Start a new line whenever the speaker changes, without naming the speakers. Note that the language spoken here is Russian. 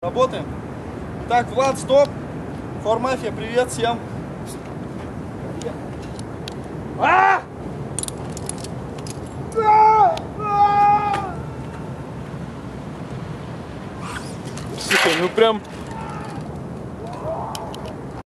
Работаем. Так, Влад, стоп. Формафия, привет всем.
Слушай, ну прям